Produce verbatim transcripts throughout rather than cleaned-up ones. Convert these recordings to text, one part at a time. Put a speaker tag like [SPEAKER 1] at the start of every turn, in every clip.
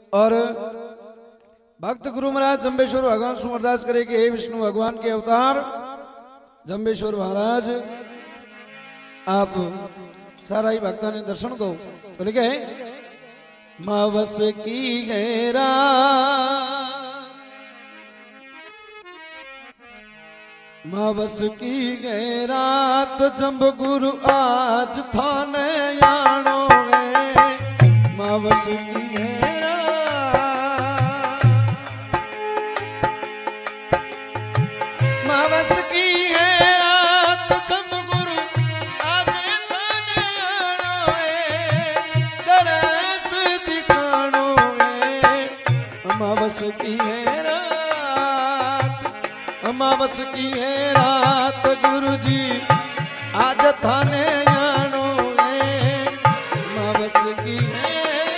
[SPEAKER 1] और भक्त गुरु महाराज जम्बेश्वर भगवान से अरदास करे कि हे विष्णु भगवान के अवतार जम्बेश्वर महाराज आप सारा ही भक्ता ने दर्शन दो। तो लिखे मावस की घेरा मावस की गैरात जंब गुरु आज थाने यानो है मावस की गैरा मावस की गैरात जंब गुरु आज थाने यानो है दरस दिखानो है मावस की गैरा अमावस की है रात गुरु जी आज थाने यानो है अमावस की है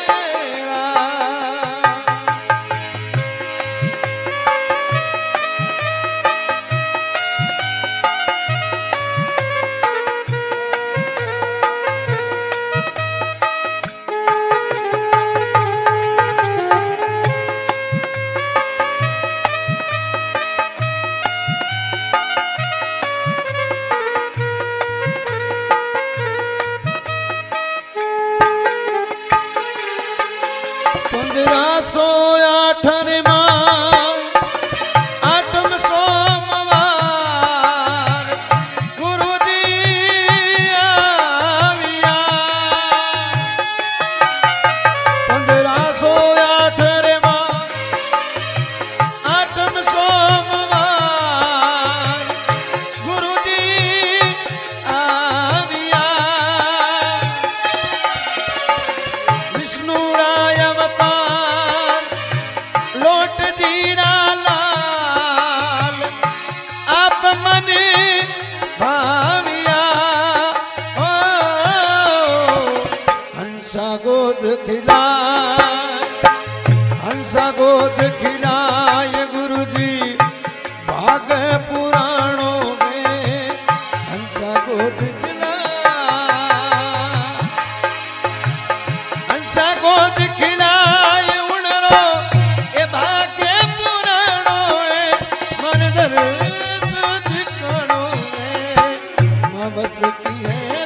[SPEAKER 1] पंद्रह सौ आठर आठम सोमवार गुरु जी आविया पंद्रह सौ आठर आठम सोमवार गुरु जी आविया विष्णु राय जीरा लाल आप मन भाविया ओ हंसा गोद खिलाए हंसा गोद खिलाए गुरु जी भाग पुराणों में हंसा गोद खिलाए हंसा गोद खिलाए उड़रो ए भाग्य बस की है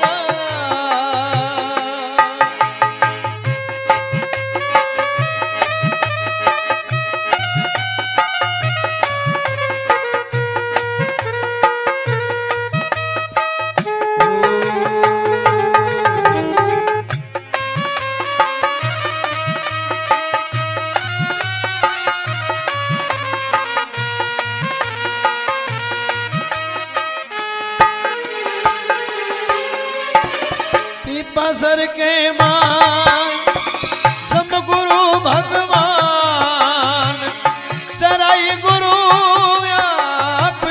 [SPEAKER 1] पसर के मान जब गुरु भगवान चराई गुरु आप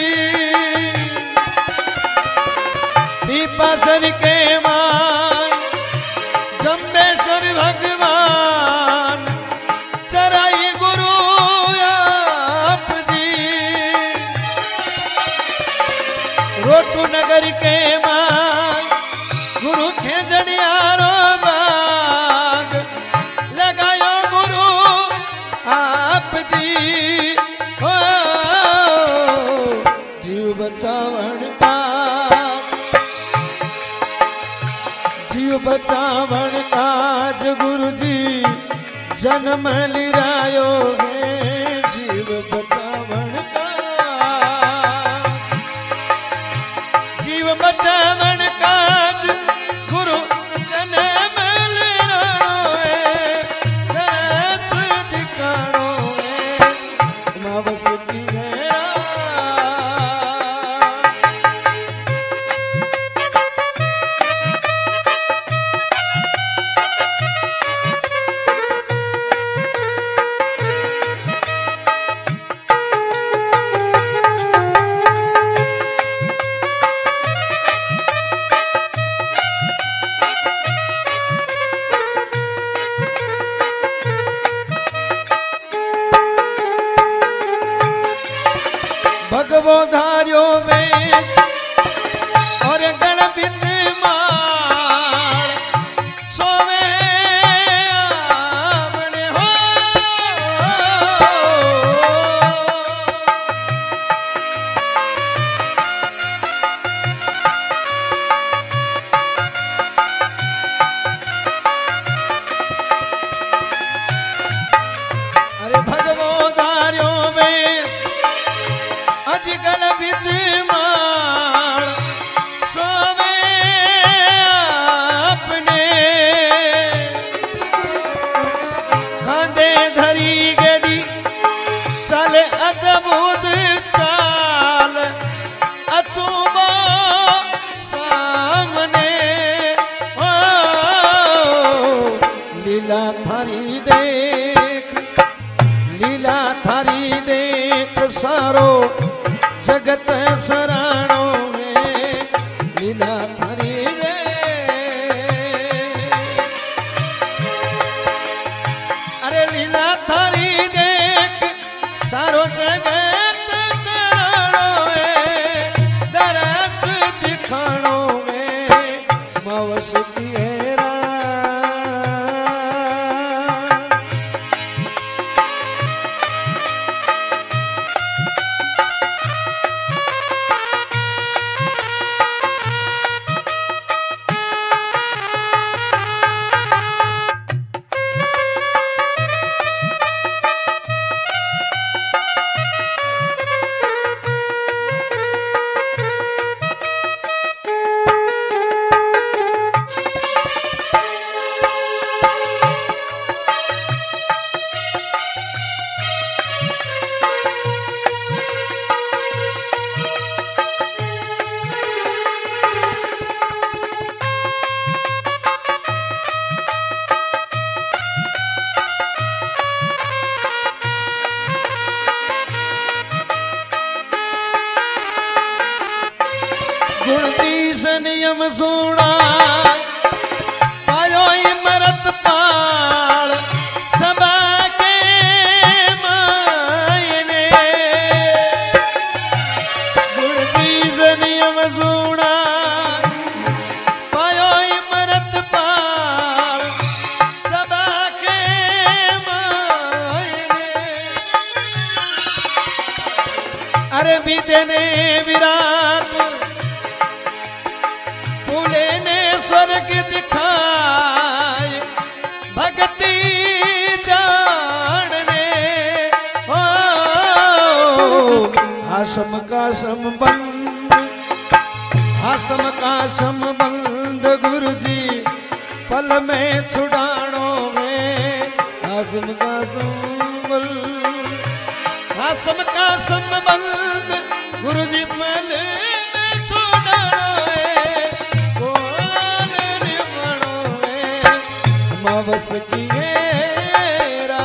[SPEAKER 1] जी पसर के मान जम्बेश्वर भगवान चराई गुरु आप जी रोटू नगर के मान गुरु खेजड़ियारो बाग लगायो गुरु आप जी हो जीव बचावन का जीव बचावन काज गुरु जी जन्म लिरायो है जीव बचावन का जीव बचावन काज गुरु जन्म लिरायो है दरस दिखानो है मावस की है थारी गेडी चले अद्भुत चाल अचूबा सामने ओ लीला थारी देख लीला थारी देख सारो जगत सराणो है लीला थारी रे अरे लीला थारी देख सारो जगत सराणो है दरस दिखाणो है मवस की हेरा नियम सुना पायो इमरत पाल सबा के मायने गुणतीस नियम सुना पायो इमरत पाल सबा के मायने अरे विद्या ने विराट स्वर्ग दिखाए भक्ति जानने हो आसम का संबंध आसम का संबंध गुरु जी पल में छुड़ानो है आसम का संबंध आसम का संबंध गुरु जी पल में छुड़ानो बस की हेरा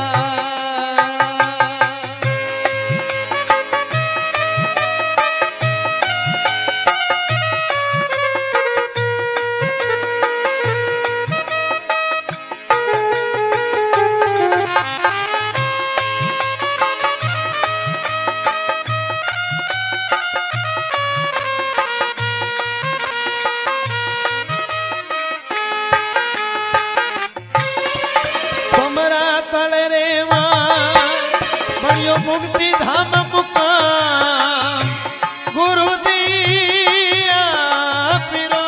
[SPEAKER 1] मुक्ति धाम मुकाम गुरु जी आपरो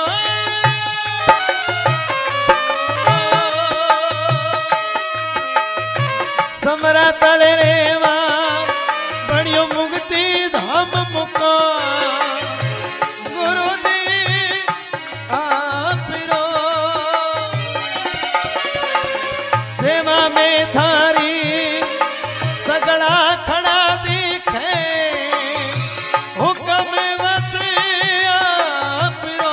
[SPEAKER 1] समरा तले रेवा बड़ियो मुक्ति धाम मुकाम गुरु जी आपरो सेवा में थारी सगड़ा खड़ा दिखे हुक्म बस आपरो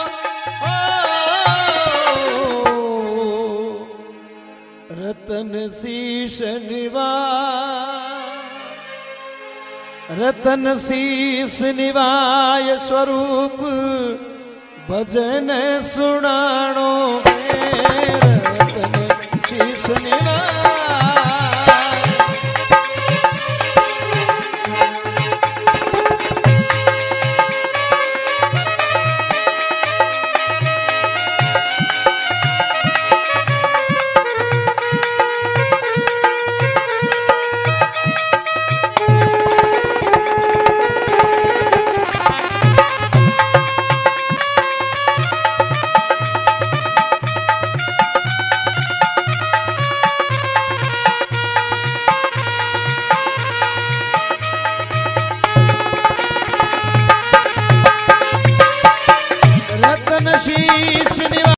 [SPEAKER 1] रतन शीश निवाय रतन शीश निवाय स्वरूप भजन सुनाणो रतन शीश निवाय शीश